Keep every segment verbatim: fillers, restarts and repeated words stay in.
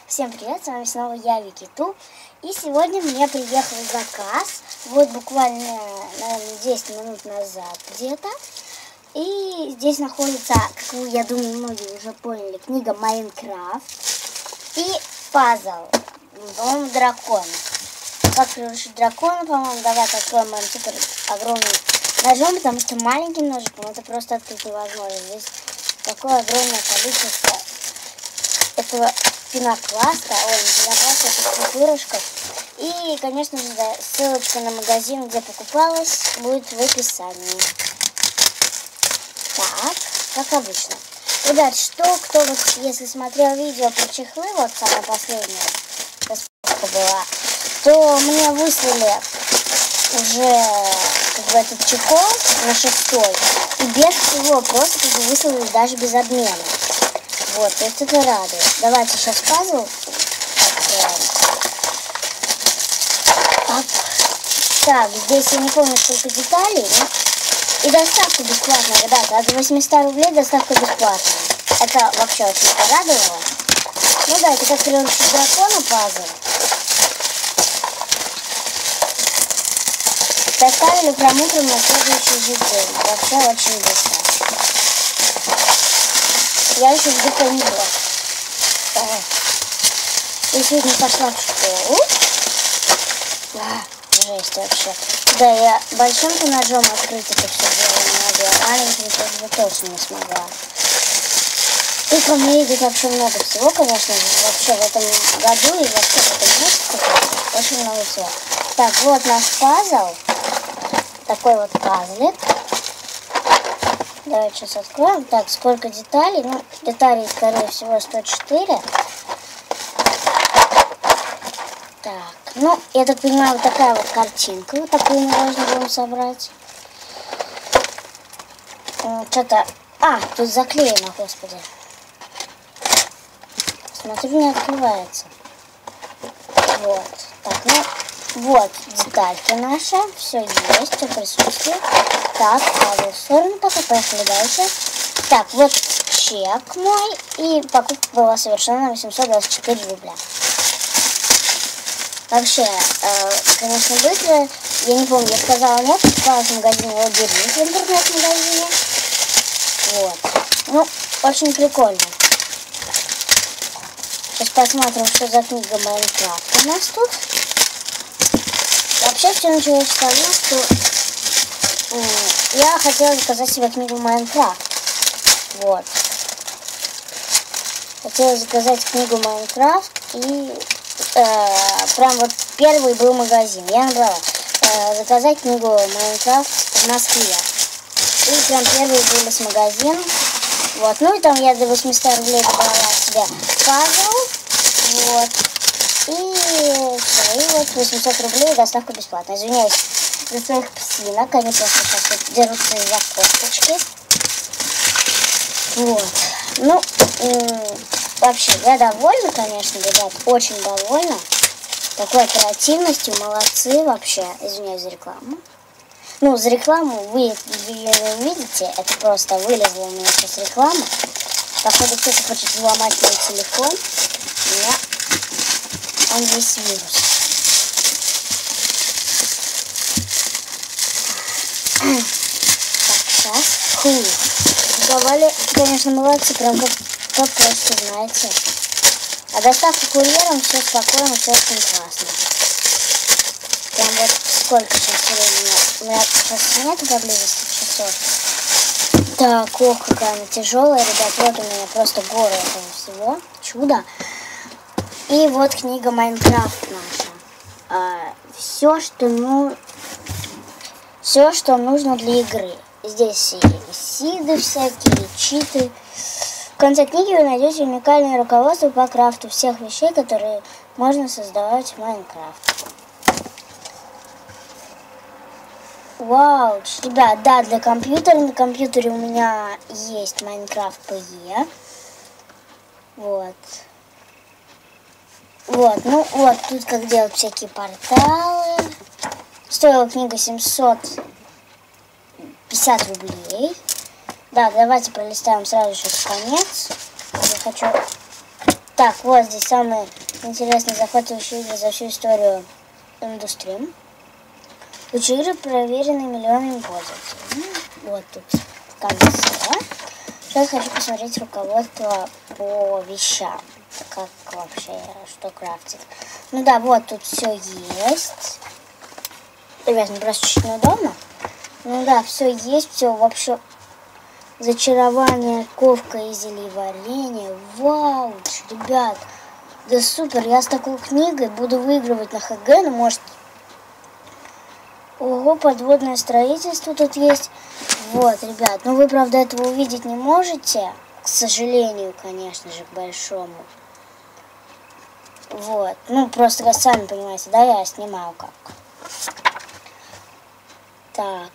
Всем привет, с вами снова я, Викиту. И сегодня мне приехал заказ, вот буквально, наверное, десять минут назад где-то. И здесь находится, как вы, я думаю, многие уже поняли, книга Майнкрафт и пазл, по-моему, дракон. Как приручить дракона, по-моему, давайте откроем моим супер огромным ножом, потому что маленьким ножиком это просто открыть невозможно. Здесь такое огромное количество этого пенопласта, ой, не пенопласта, это пупырышков. И, конечно же, ссылочка на магазин, где покупалась, будет в описании. Так, как обычно. Ребят, что, кто, если смотрел видео про чехлы, вот самое последнее, распаковка была, то мне выслали уже как бы этот чехол на шестой, и без всего, просто как бы выслали даже без обмена. Вот, то есть это радует. Давайте сейчас пазл откроем. Оп. Так, здесь я не помню, сколько деталей. Но... И доставка бесплатная, ребята. От восьмисот рублей доставка бесплатная. Это вообще очень порадовало. Ну да, это как приручить дракона пазл. Доставили прям утром на следующий же день. Вообще очень быстро. Я еще где-то не была. Я сегодня пошла в школу. Да, жесть вообще. Да, я большим-то ножом открыть это все дело не могу, а маленьким тоже точно не смогла. И ко мне идет вообще много всего, конечно же, вообще в этом году и вообще в этом месяце очень много всего. Так, вот наш пазл. Такой вот пазлик. Давайте сейчас откроем. Так, сколько деталей? Ну, деталей, скорее всего, сто четыре. Так, ну, я так понимаю, вот такая вот картинка. Вот такую мы должны будем собрать. Что-то... А, тут заклеено, господи. Смотрю, не открывается. Вот. Так, ну, вот детальки наши. Все есть, все присутствует. Так, пазл в сторону пока, поехали дальше. Так, вот чек мой. И покупка была совершена на восемьсот двадцать четыре рубля. Вообще, э, конечно, быстро. Я не помню, я сказала нет, покупалась в магазине Лабиринт, в интернет-магазине. Вот. Ну, очень прикольно. Сейчас посмотрим, что за книга Майнкрафт у нас тут. Вообще, все началось с того, что я хотела заказать себе книгу Майнкрафт. Вот. Хотела заказать книгу Майнкрафт и э, прям вот первый был магазин. Я набрала э, заказать книгу Майнкрафт в Москве. И прям первый был с магазин. Вот. Ну и там я до восьмисот рублей добавила себе пазл. Вот. И все. И вот восемьсот рублей доставка бесплатная. Извиняюсь за своих псинок, они просто сейчас вот дерутся из-за косточки. Вот. Ну, вообще, я довольна, конечно, ребят, очень довольна. Такой оперативностью, молодцы вообще. Извиняюсь за рекламу. Ну, за рекламу вы ее не увидите, это просто вылезла у меня сейчас реклама. Походу, кто-то хочет взломать мой телефон. У меня он весь вирус. Так, сейчас. Фу. Упаковали, конечно, молодцы, прям как, как просто, знаете. А доставка курьером, все спокойно, все очень классно. Прям вот сколько сейчас времени? У меня сейчас нету поблизости часов. Так, ох, какая она тяжелая, ребят. Вот у меня просто горы этого всего. Чудо. И вот книга Майнкрафт наша. А, все, что ну... Все, что нужно для игры. Здесь и сиды всякие, и читы. В конце книги вы найдете уникальное руководство по крафту всех вещей, которые можно создавать в Майнкрафт. Вау, ребят, да, для компьютера. На компьютере у меня есть Майнкрафт пи и. Вот. Вот, ну вот, тут как делать всякие порталы. Стоила книга семьсот пятьдесят рублей. Да, давайте пролистаем сразу еще конец. Я хочу Так, вот здесь самый интересный захватывающий игры за всю историю индустрии. Лучшие игры проверены миллионами пользователей. Вот тут в конце. Сейчас хочу посмотреть руководство по вещам. Как вообще, что крафтит. Ну да, вот тут все есть. Ребят, ну просто чуть неудобно. Ну да, все есть, все вообще. Зачарование, ковка и зелье варенье. Вау, ребят. Да супер, я с такой книгой буду выигрывать на ХГ, ну может... Ого, подводное строительство тут есть. Вот, ребят, ну вы, правда, этого увидеть не можете. К сожалению, конечно же, к большому. Вот, ну просто вы сами понимаете, да, я снимаю как. Так.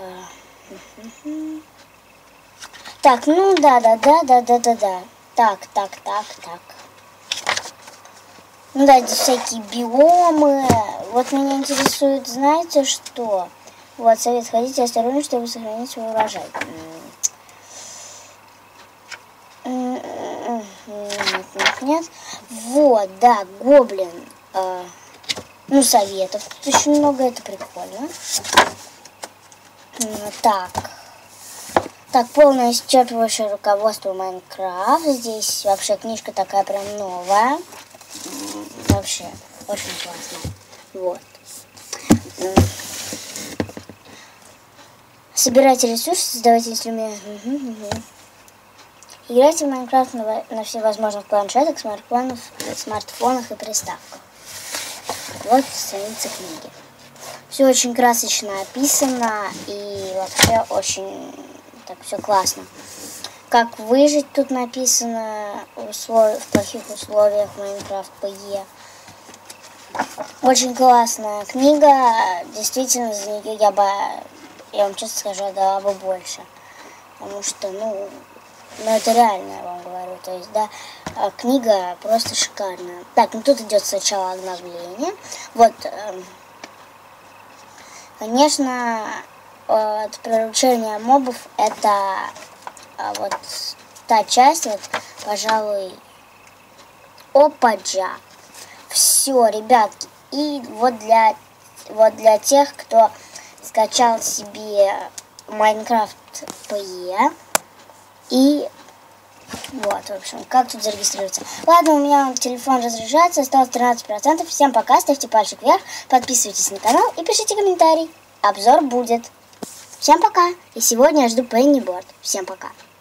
Так, ну да, да, да, да, да, да, да. Так, так, так, так. Ну да, здесь всякие биомы. Вот меня интересует, знаете что? Вот, совет, ходите осторожно, чтобы сохранить свой урожай. Нет, нет, нет. Вот, да, гоблин. А, ну, советов. Тут очень много, это прикольно. Так. Так, полное исчерпывающее руководство Майнкрафт. Здесь вообще книжка такая прям новая. Вообще, очень классно. Вот. Собирайте ресурсы, создавайте инструменты. Угу, угу. Играйте в Майнкрафт на, на всевозможных планшетах, смартфонах, смартфонах и приставках. Вот страница книги. Все очень красочно описано и вообще очень так все классно. Как выжить тут написано в, услов... в плохих условиях Майнкрафт пэ е. Очень классная книга. Действительно, за нее я бы, я вам честно скажу, отдала бы больше. Потому что, ну, ну это реально, я вам говорю. То есть, да, книга просто шикарная. Так, ну тут идет сначала обновление. Вот, эм, конечно, от приручения мобов это вот та часть, вот, пожалуй, опаджа. Все, ребятки, и вот для, вот для тех, кто скачал себе Майнкрафт пэ е, и вот, в общем, как тут зарегистрироваться. Ладно, у меня телефон разряжается, осталось тринадцать процентов. Всем пока, ставьте пальчик вверх, подписывайтесь на канал и пишите комментарий. Обзор будет. Всем пока, и сегодня я жду Пенниборд. Всем пока.